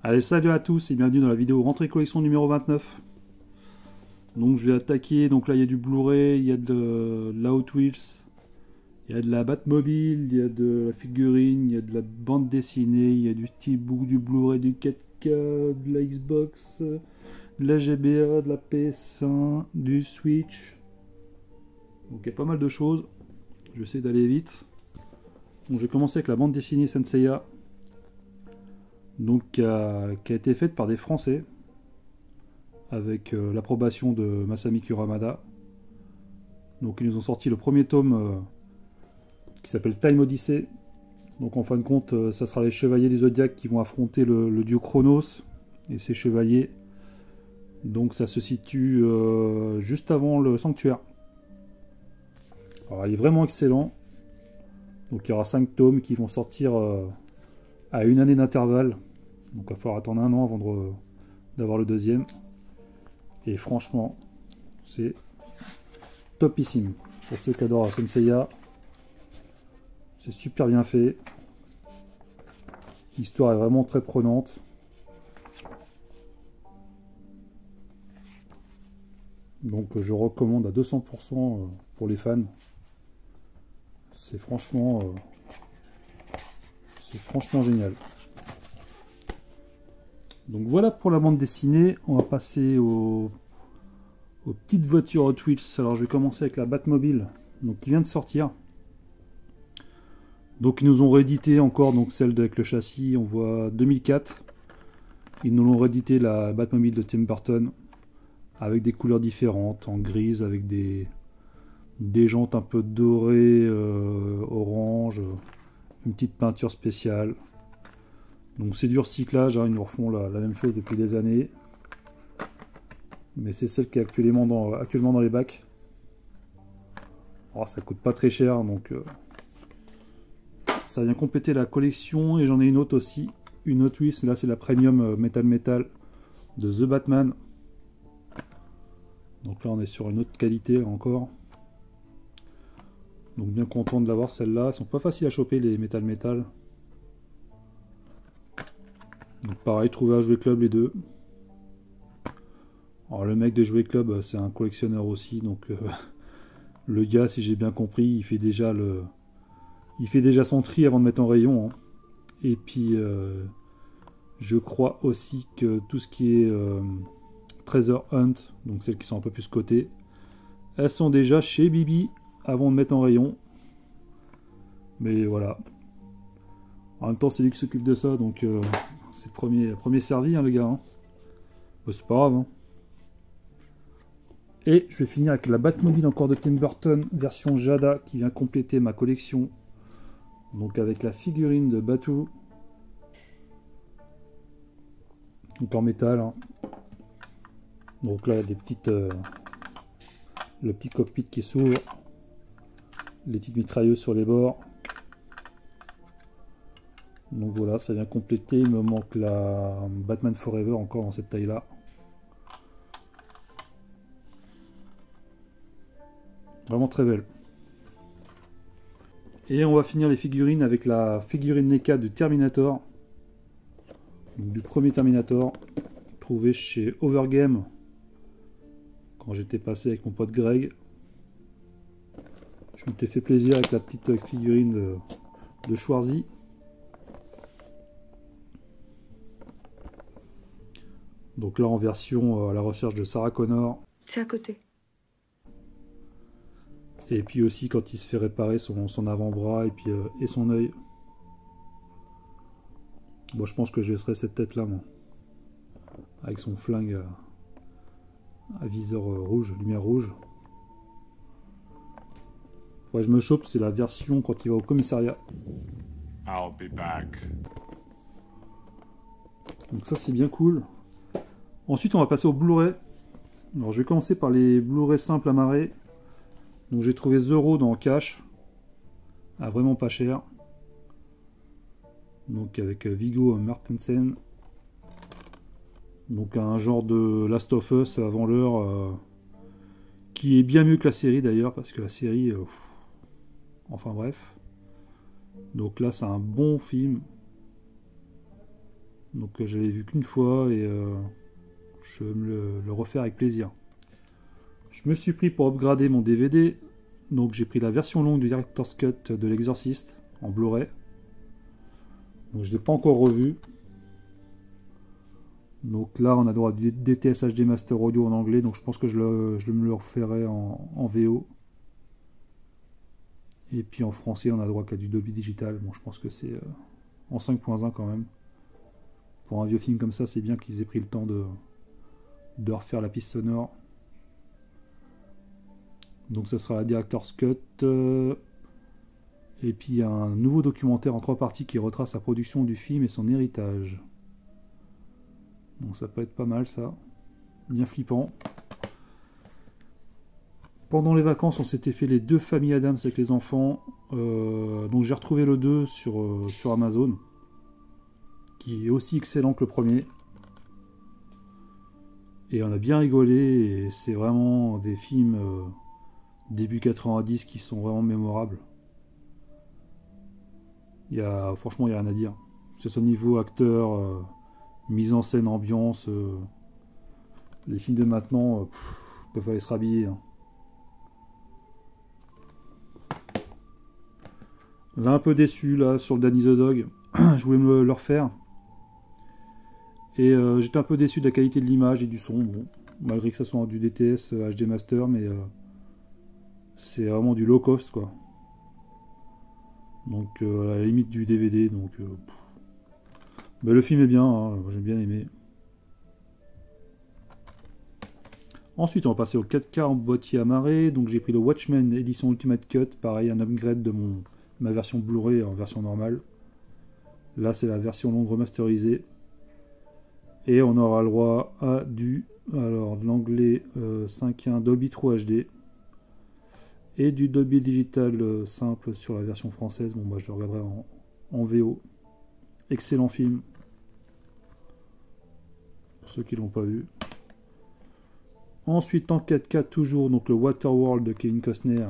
Allez, salut à tous et bienvenue dans la vidéo rentrée collection numéro 29. Donc je vais attaquer, donc là il y a du Blu-ray, il y a de la Hot Wheels, il y a de la Batmobile, il y a de la figurine, il y a de la bande dessinée, il y a du steelbook, du Blu-ray, du 4K, de la Xbox, de la GBA, de la PS1, du Switch. Donc il y a pas mal de choses, je vais essayer d'aller vite. Donc je vais commencer avec la bande dessinée Senseiya. Donc qui a été faite par des Français avec l'approbation de Masami Kuramada. Donc ils nous ont sorti le premier tome qui s'appelle Time Odyssey. Donc en fin de compte ça sera les chevaliers du Zodiac qui vont affronter le dieu Chronos et ses chevaliers. Donc ça se situe juste avant le sanctuaire. Alors il est vraiment excellent. Donc il y aura 5 tomes qui vont sortir à une année d'intervalle. Donc il va falloir attendre un an avant d'avoir le deuxième. Et franchement, c'est topissime. Pour ceux qui adorent Senseiya, c'est super bien fait. L'histoire est vraiment très prenante. Donc je recommande à 200% pour les fans. C'est franchement génial. Donc voilà pour la bande dessinée. On va passer aux petites voitures Hot Wheels. Alors je vais commencer avec la Batmobile, donc qui vient de sortir. Donc ils nous ont réédité encore donc celle avec le châssis, on voit 2004. Ils nous l'ont réédité la Batmobile de Tim Burton avec des couleurs différentes, en grise avec des jantes un peu dorées, orange, une petite peinture spéciale. Donc c'est du recyclage, hein, ils nous refont la même chose depuis des années. Mais c'est celle qui est actuellement dans les bacs. Alors, ça coûte pas très cher, donc ça vient compléter la collection. Et j'en ai une autre aussi, une Hot Wheels, mais là c'est la Premium Metal de The Batman. Donc là on est sur une autre qualité encore. Donc bien content de l'avoir celle-là. Elles sont pas faciles à choper les Metal. Donc pareil, trouvé à Jouet Club les deux. Alors le mec de Jouet Club c'est un collectionneur aussi, donc le gars, si j'ai bien compris, il fait déjà son tri avant de mettre en rayon, hein. Et puis je crois aussi que tout ce qui est Treasure Hunt, donc celles qui sont un peu plus cotées, elles sont déjà chez Bibi avant de mettre en rayon. Mais voilà. En même temps c'est lui qui s'occupe de ça, donc c'est le premier servi, hein, le gars, hein. Bah, c'est pas grave, hein. Et je vais finir avec la Batmobile encore de Tim Burton, version Jada, qui vient compléter ma collection. Donc avec la figurine de Batu. Donc en métal, hein. Donc là, des petites, le petit cockpit qui s'ouvre. Les petites mitrailleuses sur les bords. Donc voilà, ça vient compléter. Il me manque la Batman Forever encore dans cette taille-là. Vraiment très belle. Et on va finir les figurines avec la figurine NECA du Terminator. Donc, du premier Terminator. Trouvé chez Overgame. Quand j'étais passé avec mon pote Greg. Je m'étais fait plaisir avec la petite figurine de Schwarzy. Donc là en version à la recherche de Sarah Connor. C'est à côté. Et puis aussi quand il se fait réparer son avant-bras et son œil. Bon, je pense que je laisserai cette tête là, moi. Avec son flingue à viseur rouge, lumière rouge. Faudrait que je me chope, c'est la version quand il va au commissariat. I'll be back. Donc ça c'est bien cool. Ensuite on va passer au Blu-ray. Alors je vais commencer par les Blu-ray simples amarrés. Donc j'ai trouvé 0 dans Cash. À vraiment pas cher. Donc avec Viggo Mortensen. Donc un genre de Last of Us avant l'heure. Qui est bien mieux que la série d'ailleurs. Parce que la série... enfin bref. Donc là c'est un bon film. Donc je l'avais vu qu'une fois et je vais le refaire avec plaisir. Je me suis pris pour upgrader mon DVD. Donc j'ai pris la version longue du Director's Cut de l'Exorciste en Blu-ray. Donc je ne l'ai pas encore revu. Donc là on a droit du DTS HD Master Audio en anglais. Donc je pense que je me le referai en VO. Et puis en français on a droit qu'à du Dolby Digital. Bon je pense que c'est en 5.1 quand même. Pour un vieux film comme ça c'est bien qu'ils aient pris le temps de refaire la piste sonore. Donc ça sera la Director's Cut. Et puis il y a un nouveau documentaire en 3 parties qui retrace la production du film et son héritage. Donc ça peut être pas mal ça. Bien flippant. Pendant les vacances on s'était fait les 2 familles Adams avec les enfants. Donc j'ai retrouvé le 2 sur Amazon. Qui est aussi excellent que le premier. Et on a bien rigolé. Et c'est vraiment des films début 90 qui sont vraiment mémorables. Franchement, il n'y a rien à dire. C'est ce niveau acteur, mise en scène, ambiance. Les films de maintenant peuvent aller se rhabiller. Hein. Là, un peu déçu là sur le Danny the Dog. Je voulais me le refaire. Et j'étais un peu déçu de la qualité de l'image et du son. Bon, malgré que ça soit du DTS HD Master, mais c'est vraiment du low cost quoi. Donc à la limite du DVD. Donc, mais le film est bien, hein, j'ai bien aimé. Ensuite on va passer au 4K en boîtier amarré. Donc j'ai pris le Watchmen édition Ultimate Cut. Pareil, un upgrade de ma version Blu-ray en version normale. Là c'est la version longue remasterisée. Et on aura le droit à de l'anglais 5.1 Dolby True HD. Et du Dolby Digital simple sur la version française. Bon, moi je le regarderai en VO. Excellent film. Pour ceux qui l'ont pas vu. Ensuite en 4K toujours, donc le Waterworld de Kevin Costner.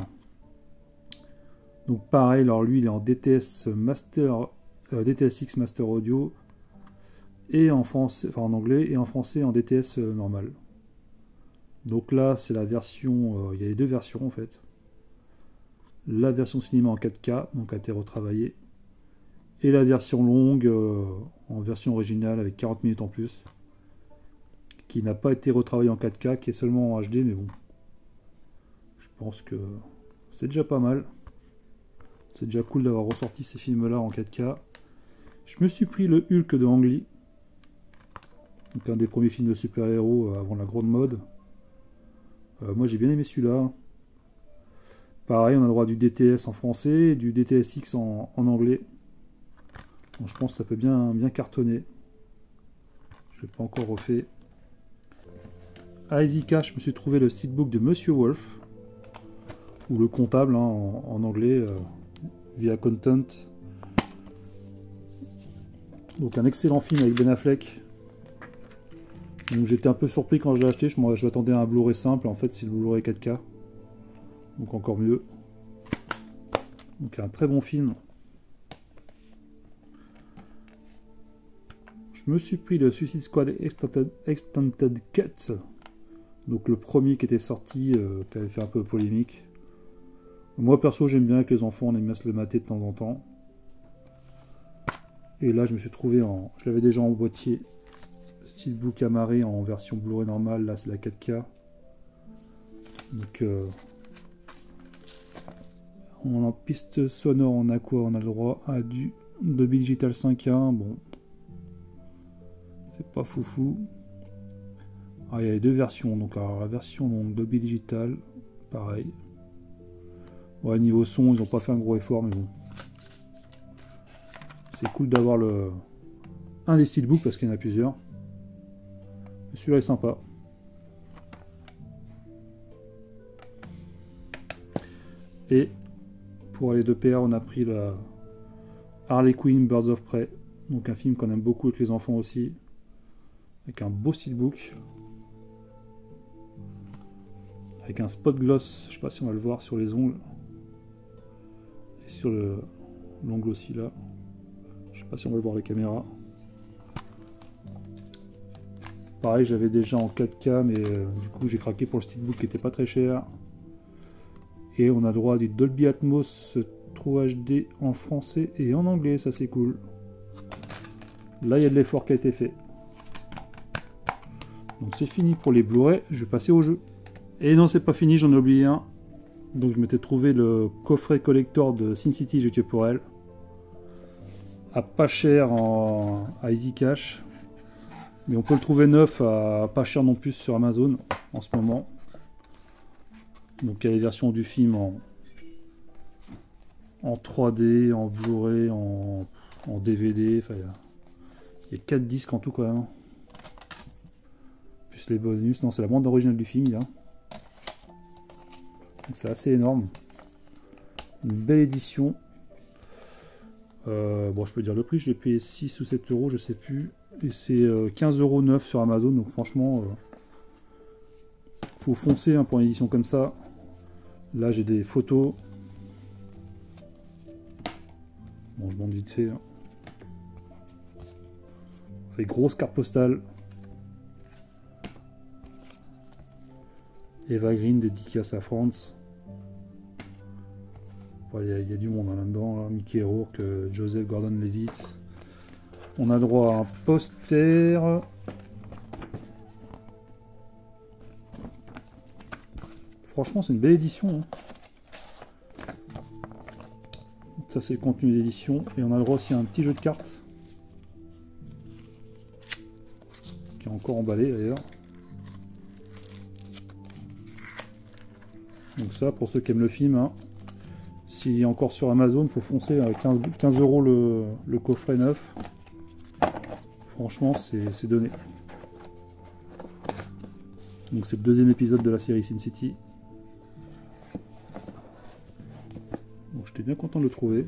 Donc pareil, alors lui il est en DTS DTS:X Master Audio. Et en français, enfin en anglais, et en français en DTS normal. Donc là c'est la version, il y a les 2 versions en fait. La version cinéma en 4K, donc a été retravaillée, et la version longue en version originale avec 40 minutes en plus, qui n'a pas été retravaillée en 4K, qui est seulement en HD, mais bon, je pense que c'est déjà pas mal. C'est déjà cool d'avoir ressorti ces films-là en 4K. Je me suis pris le Hulk de Ang Lee, donc un des premiers films de super-héros avant la grande mode. Moi j'ai bien aimé celui-là. Pareil, on a le droit du DTS en français et du DTS:X en anglais. Donc, je pense que ça peut bien cartonner. Je ne l'ai pas encore refait. À Easy Cash, je me suis trouvé le steelbook de Monsieur Wolf. Ou le comptable hein, en anglais, via Content. Donc un excellent film avec Ben Affleck. Donc j'étais un peu surpris quand je l'ai acheté. Je m'attendais à un Blu-ray simple. En fait, c'est le Blu-ray 4K. Donc encore mieux. Donc un très bon film. Je me suis pris le Suicide Squad Extended Cut. Donc le premier qui était sorti, qui avait fait un peu polémique. Moi perso j'aime bien avec les enfants, on aime bien se le mater de temps en temps. Et là je me suis trouvé je l'avais déjà en boîtier. Steelbook amarré en version Blu-ray normale, là c'est la 4K. Donc en piste sonore on a quoi? On a le droit à du Dolby Digital 5.1, bon. C'est pas foufou. Ah, il y a les 2 versions, donc alors, la version donc, Dolby Digital, pareil. Ouais, niveau son, ils n'ont pas fait un gros effort, mais bon. C'est cool d'avoir un des steelbooks parce qu'il y en a plusieurs. Celui-là est sympa. Et pour aller de pair, on a pris la Harley Quinn Birds of Prey, donc un film qu'on aime beaucoup avec les enfants aussi, avec un beau steelbook. Avec un spot gloss, je sais pas si on va le voir sur les ongles. Et sur l'ongle aussi là. Je sais pas si on va le voir les caméras. Pareil, j'avais déjà en 4K, mais du coup j'ai craqué pour le Steelbook qui était pas très cher. Et on a droit à du Dolby Atmos True HD en français et en anglais, ça c'est cool. Là il y a de l'effort qui a été fait. Donc c'est fini pour les Blu-ray, je vais passer au jeu. Et non, c'est pas fini, j'en ai oublié un. Donc je m'étais trouvé le coffret collector de Sin City, j'ai tué pour elle. À pas cher à Easy Cash. Mais on peut le trouver neuf à pas cher non plus sur Amazon en ce moment. Donc il y a les versions du film en 3D, en Blu-ray, en DVD. Enfin, il y a 4 disques en tout quand même. Plus les bonus. Non, c'est la bande originale du film. C'est assez énorme. Une belle édition. Bon, je peux dire le prix. Je l'ai payé 6 ou 7 euros, je sais plus. Et c'est 15,9 € sur Amazon. Donc franchement, faut foncer pour une édition comme ça. Là, j'ai des photos. Bon, je monte vite fait. Les grosses cartes postales. Eva Green, dédicace à France. Il y a du monde là-dedans. Là. Mickey Rourke, Joseph Gordon-Levitt. On a droit à un poster. Franchement, c'est une belle édition. Hein. Ça, c'est le contenu d'édition. Et on a le droit aussi à un petit jeu de cartes. Qui est encore emballé d'ailleurs. Donc ça, pour ceux qui aiment le film, hein, s'il est encore sur Amazon, il faut foncer à 15 € le coffret neuf. Franchement, c'est donné. Donc c'est le deuxième épisode de la série Sin City. Bon, j'étais bien content de le trouver.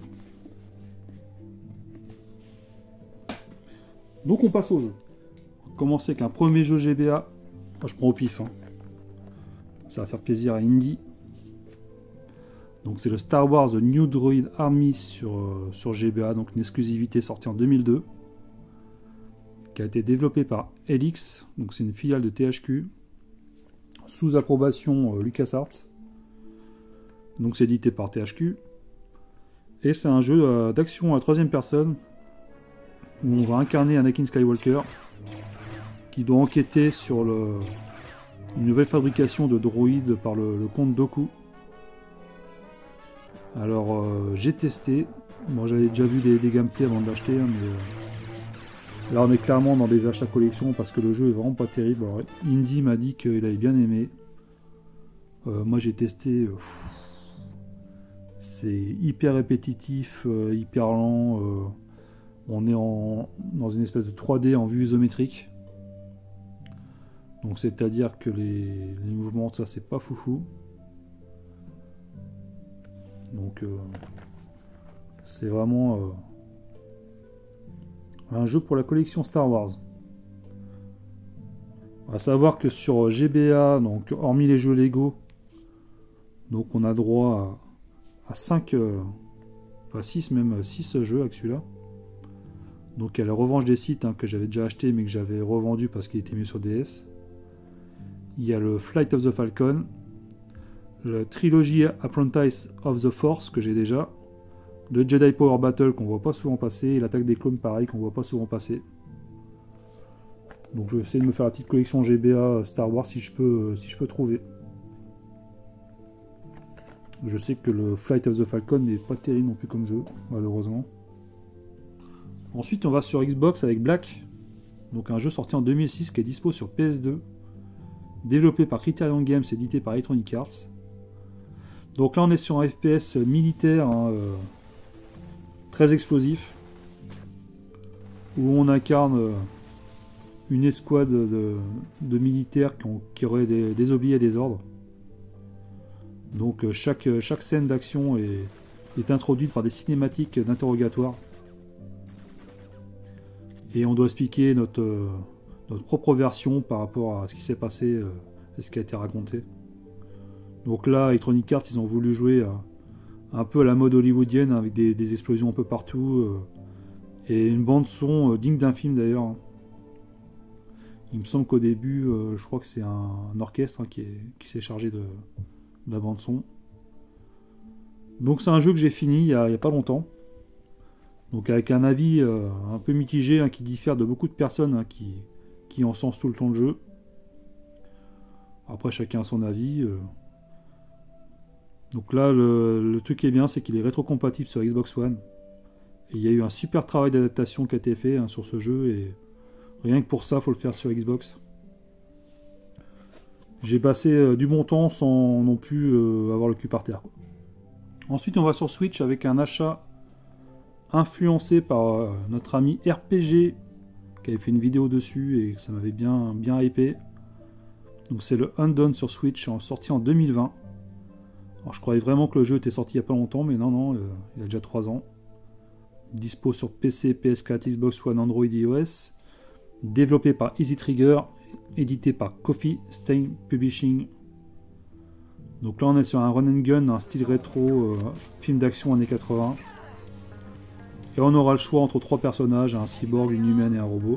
Donc on passe au jeu. On va commencer avec un premier jeu GBA. Moi, je prends au pif. Hein. Ça va faire plaisir à Indy. Donc c'est le Star Wars The New Droid Army sur GBA, donc une exclusivité sortie en 2002, qui a été développée par Helix, donc c'est une filiale de THQ, sous approbation LucasArts. Donc c'est édité par THQ. Et c'est un jeu d'action à troisième personne, où on va incarner Anakin Skywalker, qui doit enquêter sur une nouvelle fabrication de droïdes par le comte Dooku. Alors j'ai testé, moi j'avais déjà vu des gameplays avant de l'acheter, hein, mais là on est clairement dans des achats collection parce que le jeu est vraiment pas terrible. Alors, Indy m'a dit qu'il avait bien aimé, moi j'ai testé, c'est hyper répétitif, hyper lent, on est dans une espèce de 3D en vue isométrique, donc c'est à dire que les mouvements, ça c'est pas foufou. Donc c'est vraiment un jeu pour la collection Star Wars. À savoir que sur GBA, donc hormis les jeux Lego, donc on a droit à 5, pas 6 même, 6 jeux avec celui-là. Donc il y a la revanche des sites, hein, que j'avais déjà acheté mais que j'avais revendu parce qu'il était mieux sur DS. Il y a le Flight of the Falcon, le Trilogy Apprentice of the Force que j'ai déjà, le Jedi Power Battle qu'on voit pas souvent passer, et l'attaque des clones pareil qu'on voit pas souvent passer. Donc je vais essayer de me faire la petite collection GBA Star Wars si je peux trouver. Je sais que le Flight of the Falcon n'est pas terrible non plus comme jeu, malheureusement. Ensuite on va sur Xbox avec Black, donc un jeu sorti en 2006 qui est dispo sur PS2, développé par Criterion Games, édité par Electronic Arts. Donc là on est sur un FPS militaire, hein, très explosif, où on incarne une escouade de militaires qui auraient désobéi à des ordres. Donc chaque scène d'action est introduite par des cinématiques d'interrogatoire. Et on doit expliquer notre propre version par rapport à ce qui s'est passé et ce qui a été raconté. Donc là, Electronic Arts, ils ont voulu jouer un peu à la mode hollywoodienne, avec des explosions un peu partout, et une bande son digne d'un film d'ailleurs. Il me semble qu'au début, je crois que c'est un orchestre hein, qui s'est chargé de la bande son. Donc c'est un jeu que j'ai fini il y a pas longtemps. Donc avec un avis un peu mitigé hein, qui diffère de beaucoup de personnes hein, qui encensent tout le temps le jeu. Après chacun a son avis. Donc là le truc qui est bien c'est qu'il est rétrocompatible sur Xbox One. Et il y a eu un super travail d'adaptation qui a été fait hein, sur ce jeu et rien que pour ça faut le faire sur Xbox. J'ai passé du bon temps sans non plus avoir le cul par terre, quoi. Ensuite on va sur Switch avec un achat influencé par notre ami RPG qui avait fait une vidéo dessus et ça m'avait bien hypé. Donc c'est le Undone sur Switch, sorti en 2020. Alors je croyais vraiment que le jeu était sorti il n'y a pas longtemps, mais non, il a déjà 3 ans. Dispo sur PC, PS4, Xbox One, Android et iOS. Développé par Easy Trigger, édité par Coffee Stain Publishing. Donc là on est sur un run and gun, un style rétro, film d'action années 80. Et on aura le choix entre 3 personnages, un cyborg, une humaine et un robot.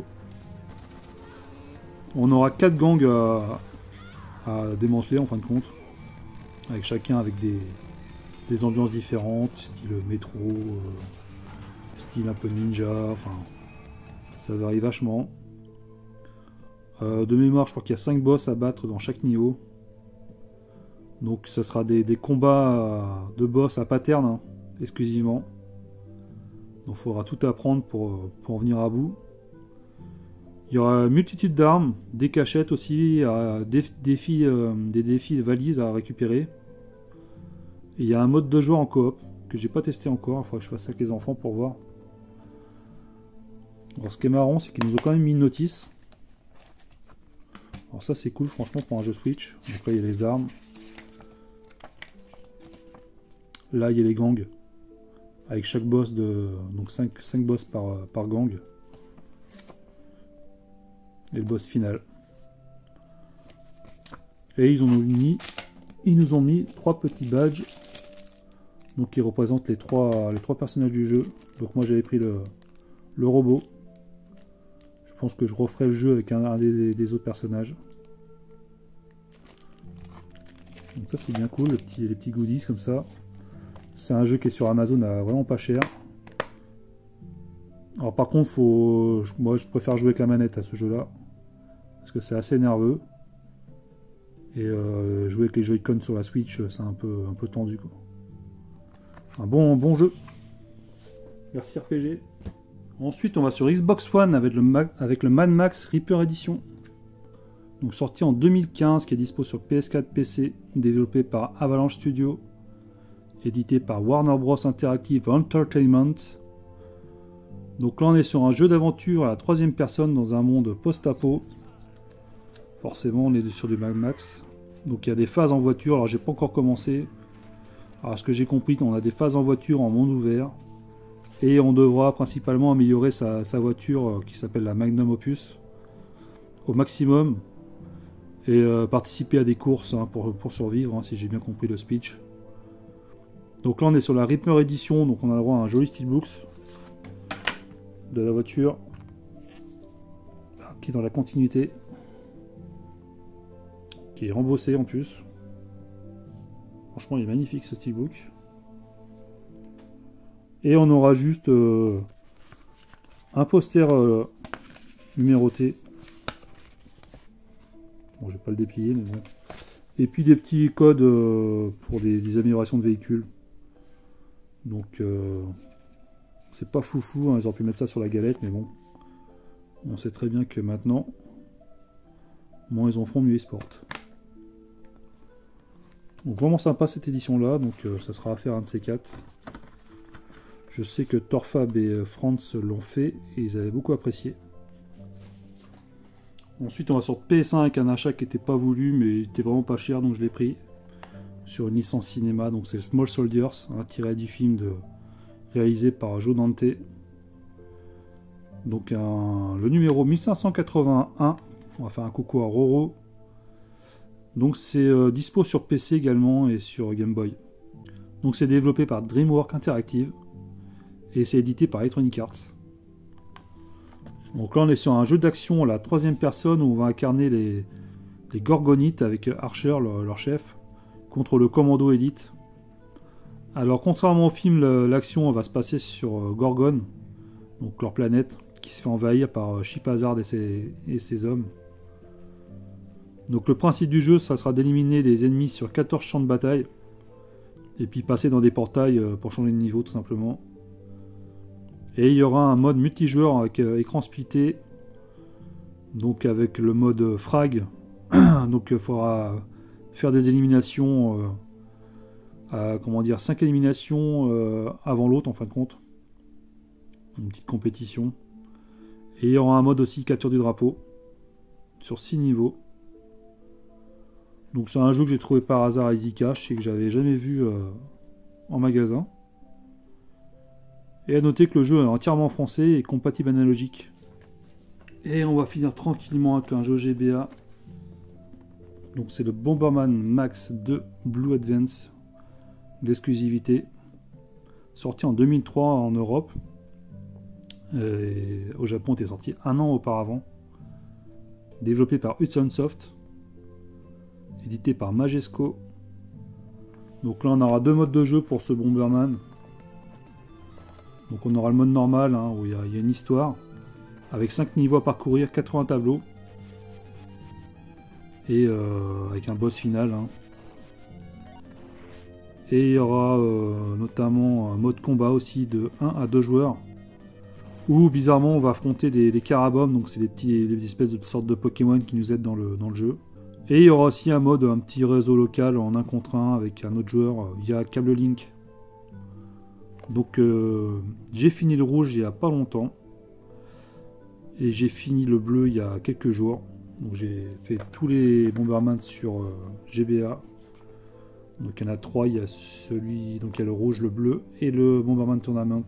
On aura 4 gangs à démanteler en fin de compte. Avec chacun avec des ambiances différentes, style métro, style un peu ninja, enfin ça varie vachement. De mémoire je crois qu'il y a 5 boss à battre dans chaque niveau. Donc ça sera des combats de boss à pattern hein, exclusivement. Donc il faudra tout apprendre pour en venir à bout. Il y aura une multitude d'armes, des cachettes aussi, des défis de valises à récupérer. Et il y a un mode de joueur en coop que j'ai pas testé encore, il faudra que je fasse ça avec les enfants pour voir. Alors ce qui est marrant c'est qu'ils nous ont quand même mis une notice. Alors ça c'est cool franchement pour un jeu Switch. Donc là il y a les armes. Là il y a les gangs. Avec chaque boss donc 5 boss par gang. Et le boss final. Et ils nous ont mis 3 petits badges. Donc qui représentent les trois personnages du jeu. Donc moi j'avais pris le robot. Je pense que je referai le jeu avec un des autres personnages. Donc ça c'est bien cool, les petits goodies comme ça. C'est un jeu qui est sur Amazon à vraiment pas cher. Alors par contre moi je préfère jouer avec la manette à ce jeu là. Parce que c'est assez nerveux. Et jouer avec les Joy-Con sur la Switch c'est un peu tendu quoi. Un bon jeu. Merci RPG. Ensuite on va sur Xbox One avec le Mad Max Reaper Edition. Donc sorti en 2015, qui est dispo sur PS4, PC, développé par Avalanche Studio, édité par Warner Bros Interactive Entertainment. Donc là on est sur un jeu d'aventure à la 3e personne dans un monde post-apo. Forcément on est sur du Mad Max. Donc il y a des phases en voiture, alors j'ai pas encore commencé. Alors ce que j'ai compris, on a des phases en voiture en monde ouvert. Et on devra principalement améliorer sa voiture qui s'appelle la Magnum Opus au maximum. Et participer à des courses hein, pour survivre, hein, si j'ai bien compris le speech. Donc là on est sur la Reaper Edition, donc on a le droit à un joli steelbook de la voiture qui est dans la continuité, qui est rembossé en plus. Franchement il est magnifique ce steelbook. Et on aura juste un poster numéroté. Bon, je vais pas le déplier, mais bon. Et puis des petits codes pour des améliorations de véhicules. Donc, c'est pas foufou, hein, ils auraient pu mettre ça sur la galette, mais bon. On sait très bien que maintenant, moins ils en font, mieux ils se portent. Donc, vraiment sympa cette édition-là, donc ça sera à faire un de ces 4. Je sais que Torfab et Franz l'ont fait et ils avaient beaucoup apprécié. Ensuite on va sur PS1 avec un achat qui n'était pas voulu mais il était vraiment pas cher donc je l'ai pris. Sur une licence cinéma, donc c'est Small Soldiers, tiré du film réalisé par Joe Dante. Donc le numéro 1581, on va faire un coucou à Roro. Donc c'est dispo sur PC également et sur Game Boy. Donc c'est développé par DreamWorks Interactive et c'est édité par Electronic Arts. Donc là on est sur un jeu d'action à la 3e personne où on va incarner les Gorgonites avec Archer, leur chef, contre le commando élite. Alors contrairement au film, l'action va se passer sur Gorgon, donc leur planète, qui se fait envahir par Chip Hazard et ses hommes. Donc le principe du jeu, ça sera d'éliminer les ennemis sur 14 champs de bataille, et puis passer dans des portails pour changer de niveau tout simplement. Et il y aura un mode multijoueur avec écran splitté, donc avec le mode frag, donc il faudra faire des éliminations, comment dire, 5 éliminations avant l'autre en fin de compte. Une petite compétition. Et il y aura un mode aussi capture du drapeau, sur 6 niveaux. Donc c'est un jeu que j'ai trouvé par hasard à EasyCash et que j'avais jamais vu en magasin. Et à noter que le jeu est entièrement français et compatible analogique. Et on va finir tranquillement avec un jeu GBA. Donc c'est le Bomberman Max 2 Blue Advance d'exclusivité. Sorti en 2003 en Europe. Et au Japon, il était sorti un an auparavant. Développé par Hudson Soft. Édité par Majesco. Donc là on aura 2 modes de jeu pour ce Bomberman. Donc on aura le mode normal hein, où il y a une histoire avec 5 niveaux à parcourir, 80 tableaux et avec un boss final hein. Et il y aura notamment un mode combat aussi de 1 à 2 joueurs où bizarrement on va affronter des Carabombs, donc c'est des espèces de sortes de Pokémon qui nous aident dans le jeu. Et il y aura aussi un mode, un petit réseau local en 1 contre 1 avec un autre joueur via câble Link. Donc j'ai fini le rouge il n'y a pas longtemps. Et j'ai fini le bleu il y a quelques jours. Donc j'ai fait tous les Bomberman sur GBA. Donc il y en a 3, il y a celui, donc il y a le rouge, le bleu et le Bomberman Tournament.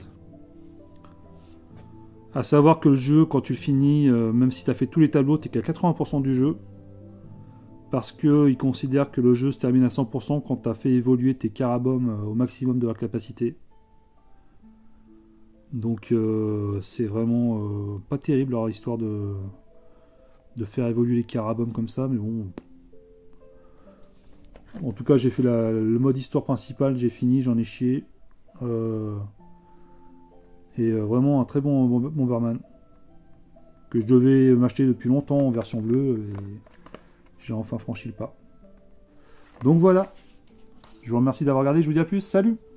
A savoir que le jeu, quand tu le finis, même si tu as fait tous les tableaux, tu es qu'à 80% du jeu. Parce qu'ils considèrent que le jeu se termine à 100% quand tu as fait évoluer tes Carabombs au maximum de leur capacité. Donc c'est vraiment pas terrible leur histoire de faire évoluer les Carabombs comme ça, mais bon. En tout cas j'ai fait le mode histoire principal, j'ai fini, j'en ai chié. Et vraiment un très bon Bomberman. Que je devais m'acheter depuis longtemps en version bleue. Et j'ai enfin franchi le pas. Donc voilà. Je vous remercie d'avoir regardé, je vous dis à plus, salut!